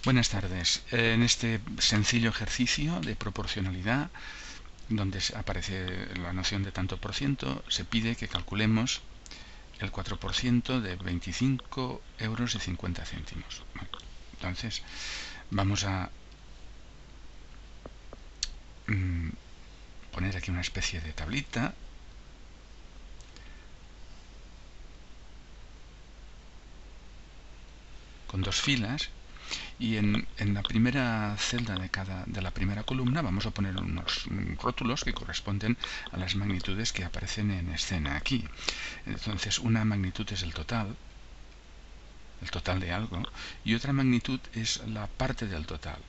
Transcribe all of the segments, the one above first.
Buenas tardes. En este sencillo ejercicio de proporcionalidad, donde aparece la noción de tanto por ciento, se pide que calculemos el 4% de 25 euros y 50 céntimos. Entonces, vamos a poner aquí una especie de tablita. Con dos filas. Y en la primera celda de la primera columna vamos a poner unos rótulos que corresponden a las magnitudes que aparecen en escena aquí. Entonces, una magnitud es el total de algo, y otra magnitud es la parte del total,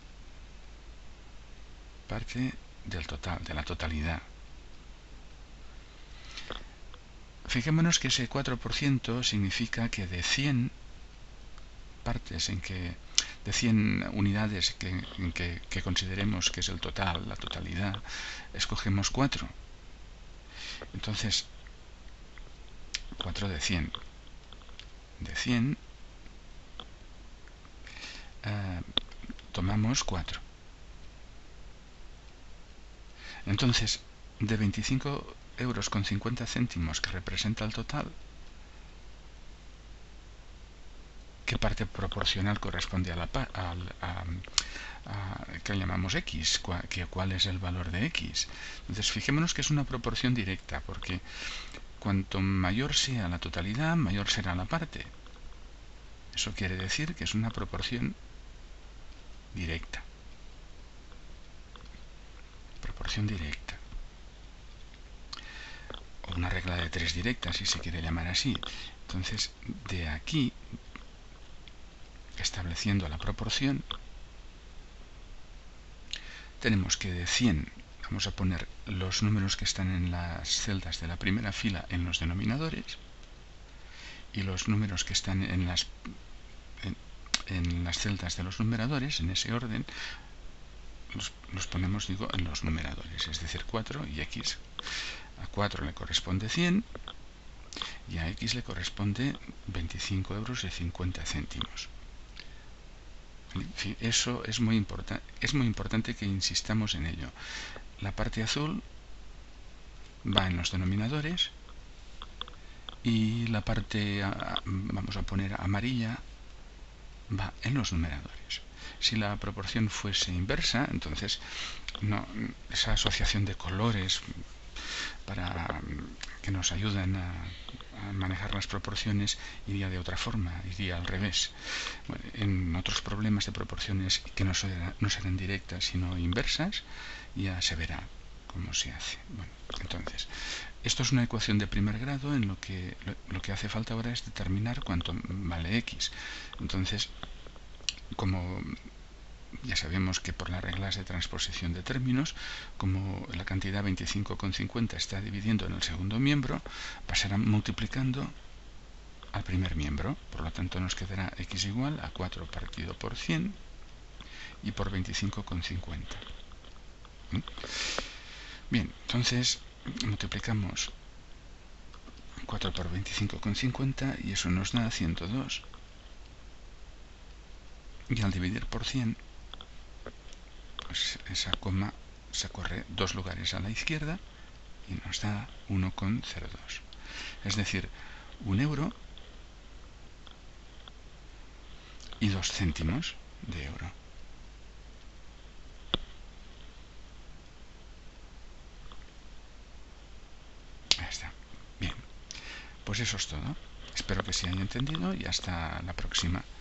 de la totalidad. Fijémonos que ese 4% significa que de 100 partes de 100 unidades que consideremos que es el total, la totalidad, escogemos 4. Entonces, 4 de 100. De 100 tomamos 4. Entonces, de 25 euros con 50 céntimos que representa el total, ¿qué parte proporcional corresponde a que llamamos x? ¿Cuál es el valor de x? Entonces, fijémonos que es una proporción directa, porque cuanto mayor sea la totalidad, mayor será la parte. Eso quiere decir que es una proporción directa. Proporción directa. O una regla de 3 directa, si se quiere llamar así. Entonces, de aquí, estableciendo la proporción, tenemos que de 100 vamos a poner los números que están en las celdas de la primera fila en los denominadores, y los números que están en las celdas de los numeradores, en ese orden, los ponemos, en los numeradores, es decir, 4 y x. A 4 le corresponde 100 y a x le corresponde 25 euros y 50 céntimos. Eso es muy importante que insistamos en ello. La parte azul va en los denominadores y la parte, vamos a poner amarilla, va en los numeradores. Si la proporción fuese inversa, entonces esa asociación de colores que nos ayudan a manejar las proporciones iría de otra forma, iría al revés. Bueno, en otros problemas de proporciones que no serán directas sino inversas, ya se verá cómo se hace. Bueno, entonces, esto es una ecuación de primer grado en lo que hace falta ahora es determinar cuánto vale x. Entonces, como ya sabemos que por las reglas de transposición de términos, como la cantidad 25,50 está dividiendo en el segundo miembro, pasará multiplicando al primer miembro. Por lo tanto, nos quedará x igual a 4 partido por 100 y por 25,50. Bien, entonces multiplicamos 4 por 25,50 y eso nos da 102. Y al dividir por 100, pues esa coma se corre 2 lugares a la izquierda y nos da 1,02. Es decir, 1 euro y 2 céntimos de euro. Ahí está. Bien, pues eso es todo. Espero que se haya entendido y hasta la próxima.